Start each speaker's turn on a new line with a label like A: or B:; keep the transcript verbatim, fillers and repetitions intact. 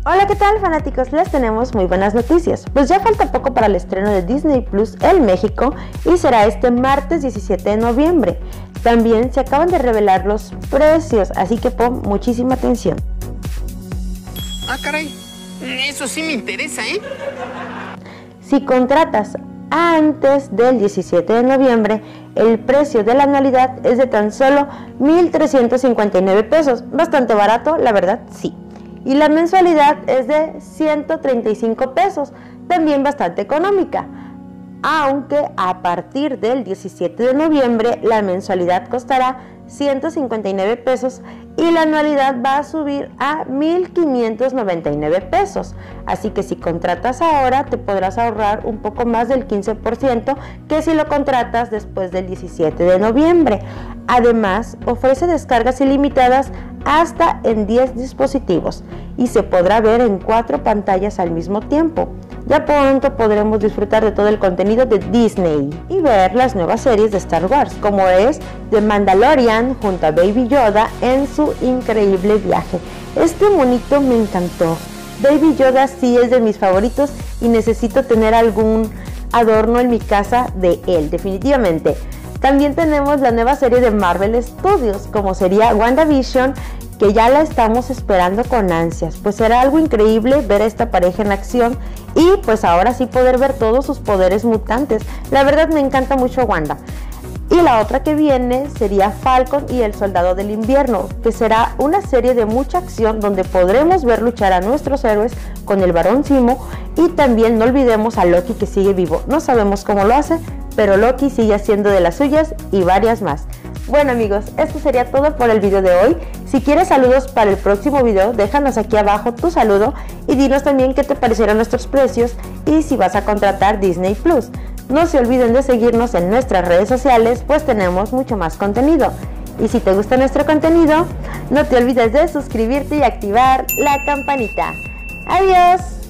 A: Hola, ¿qué tal, fanáticos? Les tenemos muy buenas noticias, pues ya falta poco para el estreno de Disney Plus en México y será este martes diecisiete de noviembre. También se acaban de revelar los precios, así que pon muchísima atención.
B: Ah, caray, eso sí me interesa, ¿eh?
A: Si contratas antes del diecisiete de noviembre, el precio de la anualidad es de tan solo mil trescientos cincuenta y nueve pesos, bastante barato, la verdad, sí. Y la mensualidad es de ciento treinta y cinco pesos, también bastante económica, aunque a partir del diecisiete de noviembre la mensualidad costará ciento cincuenta y nueve pesos y la anualidad va a subir a mil quinientos noventa y nueve pesos. Así que si contratas ahora te podrás ahorrar un poco más del quince por ciento que si lo contratas después del diecisiete de noviembre. Además, ofrece descargas ilimitadas hasta en diez dispositivos y se podrá ver en cuatro pantallas al mismo tiempo. Ya pronto podremos disfrutar de todo el contenido de Disney y ver las nuevas series de Star Wars, como es The Mandalorian junto a Baby Yoda en su increíble viaje. Este monito me encantó. Baby Yoda sí es de mis favoritos y necesito tener algún adorno en mi casa de él, definitivamente. También tenemos la nueva serie de Marvel Studios, como sería WandaVision, que ya la estamos esperando con ansias, pues será algo increíble ver a esta pareja en acción y pues ahora sí poder ver todos sus poderes mutantes. La verdad me encanta mucho Wanda. Y la otra que viene sería Falcon y el Soldado del Invierno, que será una serie de mucha acción donde podremos ver luchar a nuestros héroes con el Barón Zemo y también no olvidemos a Loki, que sigue vivo. No sabemos cómo lo hace, pero Loki sigue haciendo de las suyas y varias más. Bueno, amigos, esto sería todo por el video de hoy. Si quieres saludos para el próximo video, déjanos aquí abajo tu saludo y dinos también qué te parecieron nuestros precios y si vas a contratar Disney Plus. No se olviden de seguirnos en nuestras redes sociales, pues tenemos mucho más contenido. Y si te gusta nuestro contenido, no te olvides de suscribirte y activar la campanita. ¡Adiós!